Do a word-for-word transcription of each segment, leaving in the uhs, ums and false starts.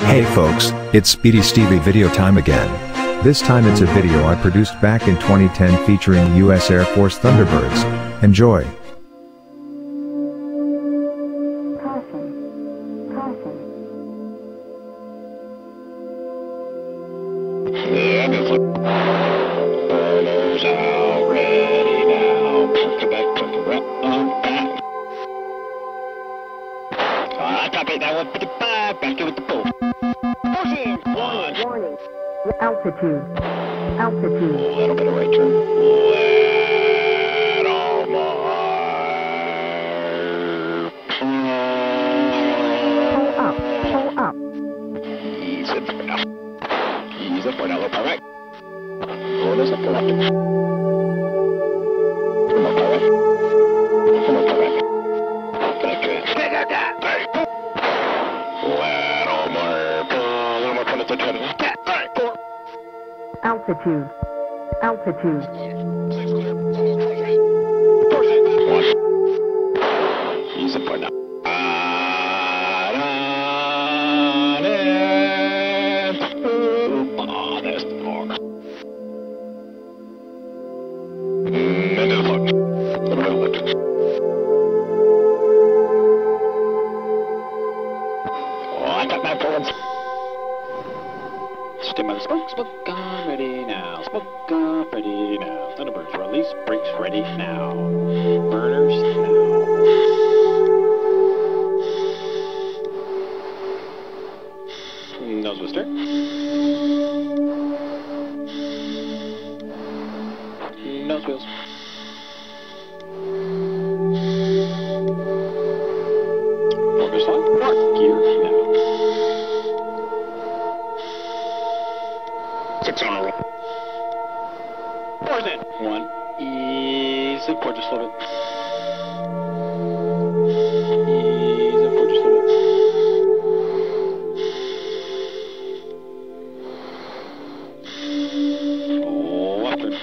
Hey folks, it's Speedistevie video time again. This time it's a video I produced back in twenty ten featuring U S Air Force Thunderbirds. Enjoy! Altitude. Altitude. A little bit of right turn. Let all more. Pull up. Pull up. Ease it for now. Ease it for now. Look all right. Roll this up to left. Come up all right. Come up all right. Good, good. Pick up that. Let all more. Pull a little more front of the turn. Altitude. Altitude. Ease it for now. Oh, there's the more. And then look. Look at look. Oh, I got that forward. Stim of the smoke, smoke on, ready now. Smoke on, ready now. Thunderbirds release, brakes ready now. Burners now. Nose booster. Nose wheels. Focus on. Park gear now. Six on a roll. Four's in. One. Easy. Four, just a little bit. Easy. Four, just a little bit. Oh, left turn.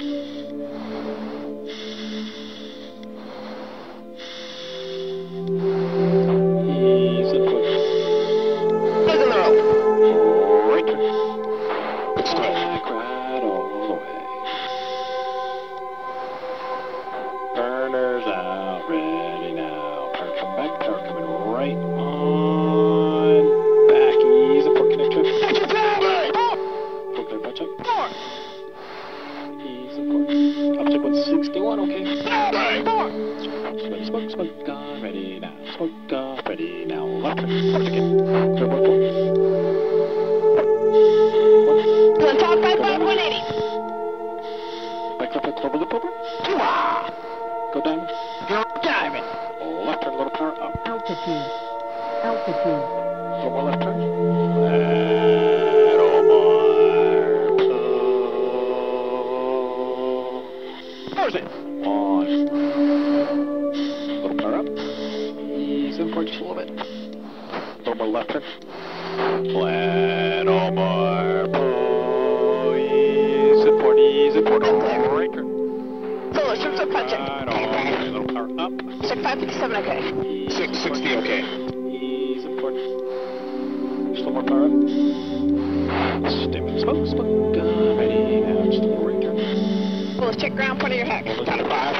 Easy. Foot. Look in the road. Right turn. Back right all the way. Burners out, ready now. Power coming back, power coming right on. Back, easy, port connector. Port connector, check. Easy, port. Up to one sixty-one, okay. Smoke, smoke, smoke on, ready now. Smoke on, ready now. Left turn, port again. Turn, port, port. One top, five, five, one eighty. Back left, back over the popper. Go diamond. Go diamond. Left turn, little power up. Altitude. Altitude. A little more left turn. Little more. Where's it? On. Little power up. Ease in for just a little bit. A little more left turn. Little more. Pull. Ease in for ease in for right turn. Full of strips of punching. Right on. A little power up. Check five fifty-seven, okay. six sixty, okay. Ease in for just a little more power up. Stim and smoke, smoke. Gun ready now. Just a little right turn. Full of check ground, point of your heck. Down to five.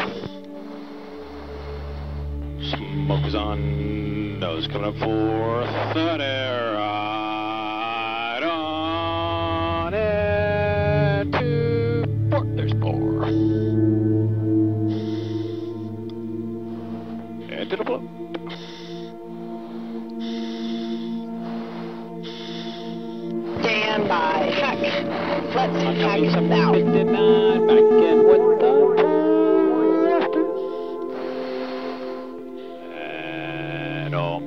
Smoke is on. Nose coming up for third air. Right on it. Two, four. There's four. And to the blow. Stand by. Heck. Let's hack some now. fifty-nine. Back in with the and all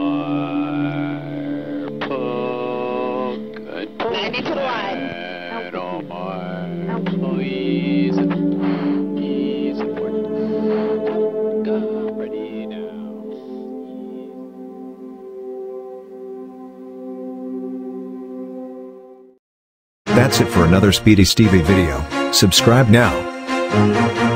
more pull. Good pull. ninety to the line. And all more pull. Ease it. Ease it for go. Ready now. That's it for another Speedistevie video. Subscribe now.